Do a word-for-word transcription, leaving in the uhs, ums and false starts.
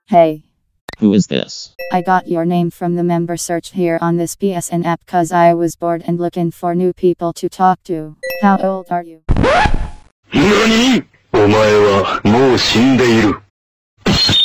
Hey. Who is this? I got your name from the member search here on this P S N app cause I was bored and looking for new people to talk to. How old are you? NANI?お前はもう死んでいる。